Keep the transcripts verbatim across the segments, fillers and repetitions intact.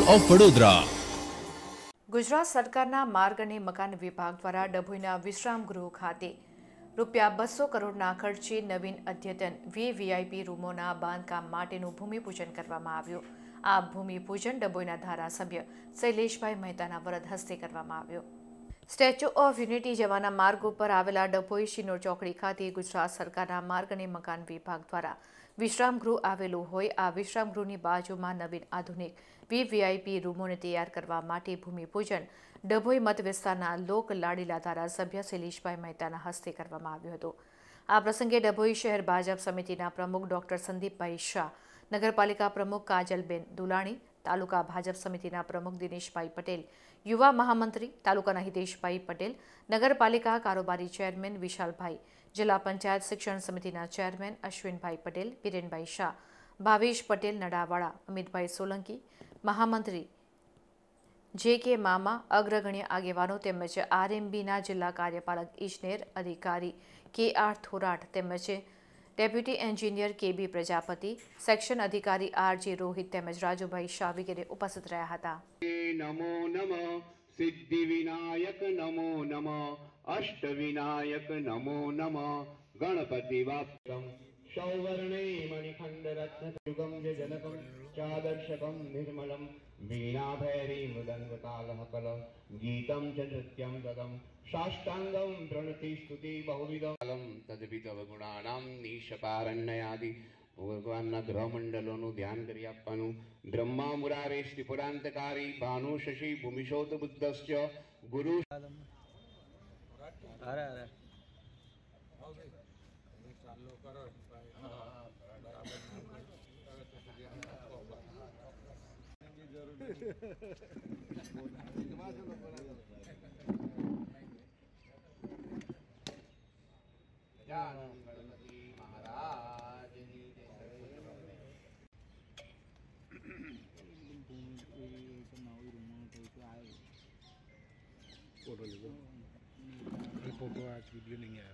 Of Vadodara. Gujarat સરકારના માર્ગ અને મકાન વિભાગ દ્વારા ડભોઈના વિશ્રામ ગૃહ ખાતે રૂપિયા બસો કરોડના ખર્ચે નવીન અદ્યતન વીવીઆઈપી રૂમોના બાંધકામ માટેનું ભૂમિપૂજન કરવામાં આવ્યું। આ ભૂમિપૂજન ડભોઈના ધારાસભ્ય શૈલેષભાઈ મહેતાના વરદ હસ્તે કરવામાં આવ્યું। સ્ટેચ્યુ ઓફ યુનિટી જવાના માર્ગ ઉપર આવેલા ડભોઈ શિનોર ચોકડી ખાતે ગુજરાત સરકારના માર્ગ અને મકાન વિભાગ દ્વારા વિશ્રામ ગૃહ આવેલું હોય આ વિશ્રામ ગૃહની બાજુમાં નવીન આધુનિક વીવીઆઈપી રૂમોને તૈયાર કરવા માટે ભૂમિપૂજન ડભોઈ મત વિસ્તારના લોક લાડીલા ધારાસભ્ય શૈલેષભાઈ મહેતાના હસ્તે કરવામાં આવ્યું હતું। આ પ્રસંગે ડભોઈ શહેર ભાજપ સમિતિના પ્રમુખ ડોક્ટર સંદીપભાઈ શાહ, નગરપાલિકા પ્રમુખ કાજલબેન દુલાણી, તાલુકા ભાજપ સમિતિના પ્રમુખ દિનેશભાઈ પટેલ, યુવા મહામંત્રી તાલુકાના હિતેશભાઈ પટેલ, નગરપાલિકા કારોબારી ચેરમેન વિશાલભાઈ, જિલ્લા પંચાયત શિક્ષણ સમિતિના ચેરમેન અશ્વિનભાઈ પટેલ, બિરેનભાઈ શાહ, ભાવેશ પટેલ નડાવાડા, અમિતભાઈ સોલંકી, મહામંત્રી જે કે મામા, અગ્રગણ્ય આગેવાનો તેમજ આરએમબીના જિલ્લા કાર્યપાલક ઇજનેર અધિકારી કે આર થોરાટ તેમજ deputy engineer K B Prajapati, section અધિકારી આર જે રોહિત તેમજ રાજુભાઈ શાહ વગેરે ઉપસ્થિત રહ્યા હતા। નમો નમઃ સિદ્ધિ વિનાયક નમો નમઃ અષ્ટ વિનાયક નમો નમઃ ગણપતિ વાપ્તમ સૌવર્ણે મણિખંડ રત્ન યુગમ જનકમ ચાદર્શકમ નિર્મલમ વીણા ભૈરી મૃદંગ તાલહકલ ગીતમ ચ નૃત્યમ તદમ સાષ્ટાંગમ પ્રણતિ સ્તુતિ બહુવિધમ તદપિતવ ગુણાનામ નિશકારણ્યાદિ ભગવાનના ગ્રહમંડલોનું ધ્યાન કરી આપવાનું। બ્રહ્મા મુરારે ત્રિપુરાંતકારી ભાનુ શશી ભૂમિશોત બુદ્ધશ્ચ ગુરુ અરે અરે फोटो लीजिए फोटो आज वीडियो नहीं आया।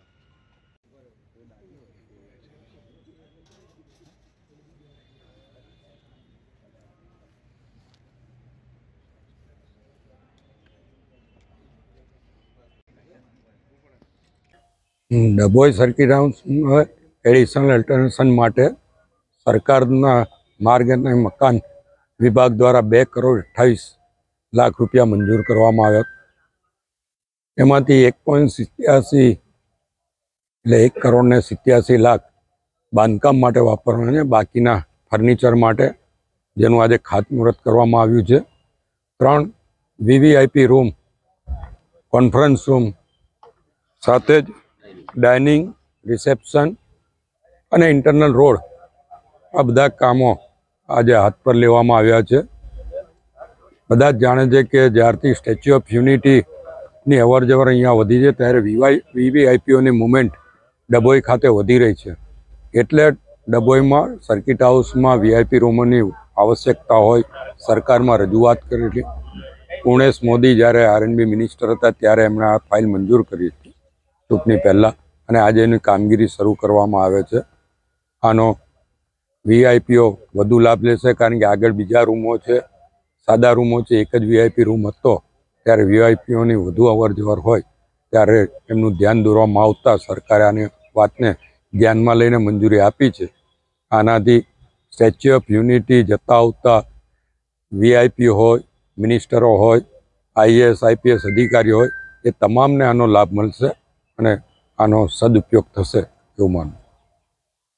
ડભોઈ સર્કિટ હાઉસમાં એડિશનલ અલ્ટરનેશન માટે સરકારના માર્ગ અને મકાન વિભાગ દ્વારા બે કરોડ અઠ્ઠાવીસ લાખ રૂપિયા મંજૂર કરવામાં આવ્યા। એમાંથી એક પોઈન્ટ સિત્યાસી એટલે એક કરોડ ને સિત્યાસી લાખ બાંધકામ માટે વાપરવાના છે, બાકીના ફર્નિચર માટે, જેનું આજે ખાતમુહૂર્ત કરવામાં આવ્યું છે। ત્રણ વીવીઆઈપી રૂમ, કોન્ફરન્સ રૂમ સાથે જ ડાઇનિંગ, રિસેપ્શન અને ઇન્ટરનલ રોડ, આ બધા કામો આજે હાથ પર લેવામાં આવ્યા છે। બધા જ જાણે છે કે જ્યારથી સ્ટેચ્યુ ઓફ યુનિટીની અવર જવર અહીંયા વધી છે ત્યારે વીવાઈ વીવીઆઈપીઓની મુવમેન્ટ ડભોઈ ખાતે વધી રહી છે, એટલે ડભોઈમાં સર્કિટ હાઉસમાં વીઆઈપી રૂમોની આવશ્યકતા હોય સરકારમાં રજૂઆત કરેલી। ઉણેશ મોદી જ્યારે આરએનબી મિનિસ્ટર હતા ત્યારે એમણે આ ફાઇલ મંજૂર કરી હતી ચૂંટણી પહેલાં, અને આજે એની કામગીરી શરૂ કરવામાં આવે છે। આનો વીઆઈપીઓ વધુ લાભ લેશે, કારણ કે આગળ બીજા રૂમો છે, સાદા રૂમો છે, એક જ વીઆઈપી રૂમ હતો ત્યારે વીઆઈપીઓની વધુ અવર જવર હોય ત્યારે એમનું ધ્યાન દોરવામાં આવતા સરકારે આની વાતને ધ્યાનમાં લઈને મંજૂરી આપી છે। આનાથી સ્ટેચ્યુ ઓફ યુનિટી જતા આવતા વીઆઈપી હોય, મિનિસ્ટરો હોય, આઈએએસ આઈપીએસ અધિકારીઓ હોય, એ તમામને આનો લાભ મળશે અને આનો સદુપયોગ થશે એવું માનું।